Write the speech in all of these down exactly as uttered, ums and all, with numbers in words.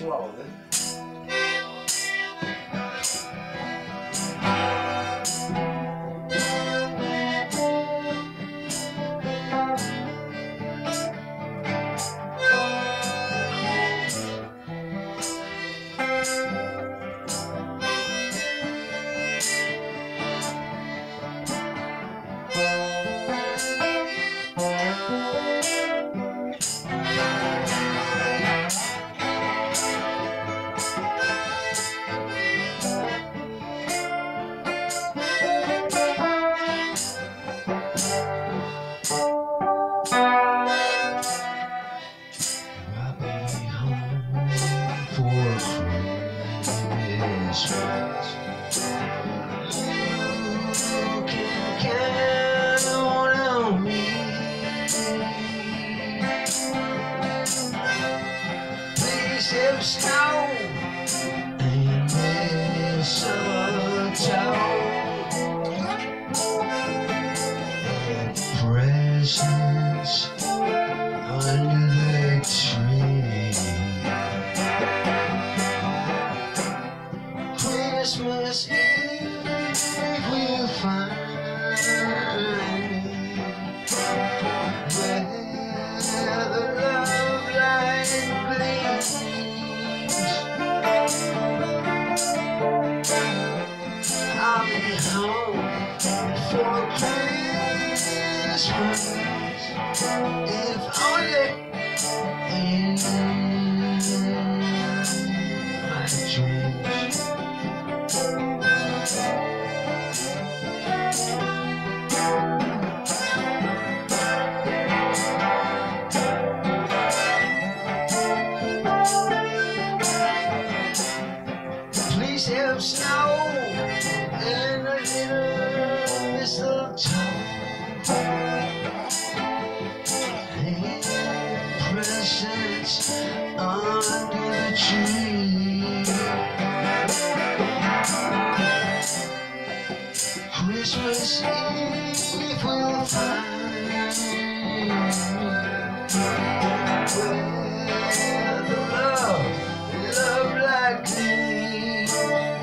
swallow it. Snow and mistletoe and presents under the tree. Christmas Eve we'll find where the love light gleams. I'll be home for Christmas, if only in my dreams. Please have snow and a little mistletoe and presents under the tree. Christmas Eve we'll find where the love, love like gleams.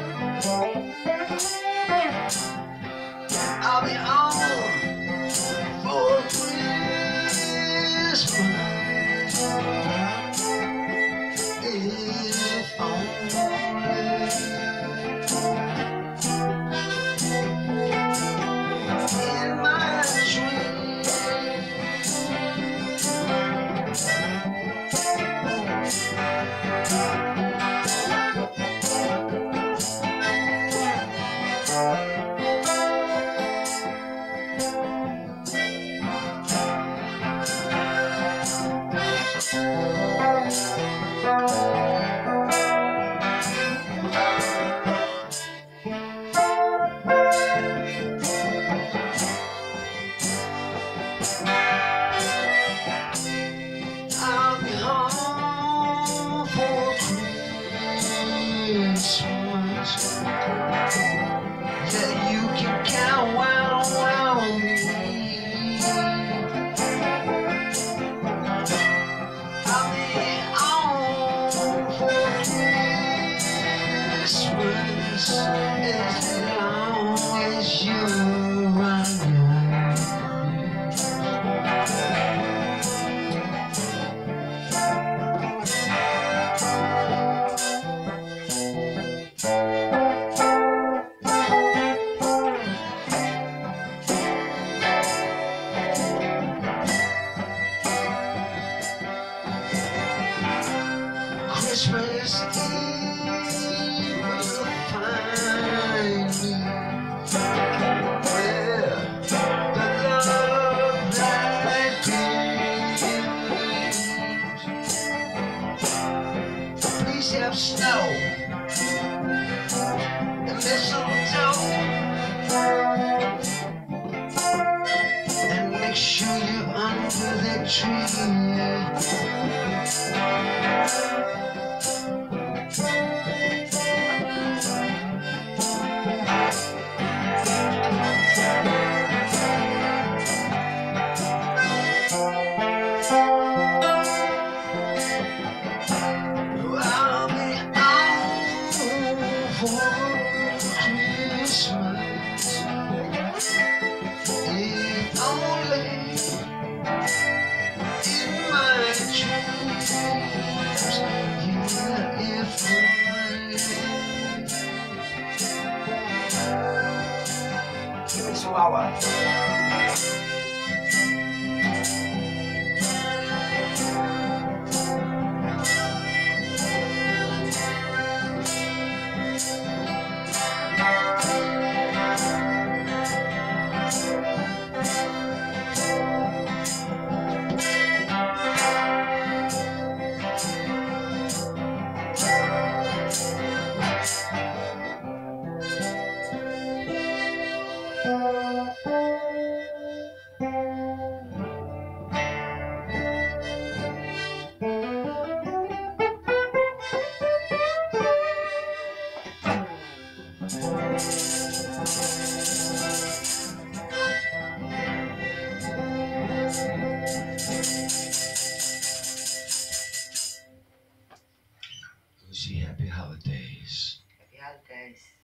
I'll be home for Christmas, if only in my dreams. I'll be home for Christmas. Yeah, you can count on me. I'll be home for Christmas as long as you're around. Christmas Eve will find me where the love light gleams. Please have snow and mistletoe, and make sure you're under the tree.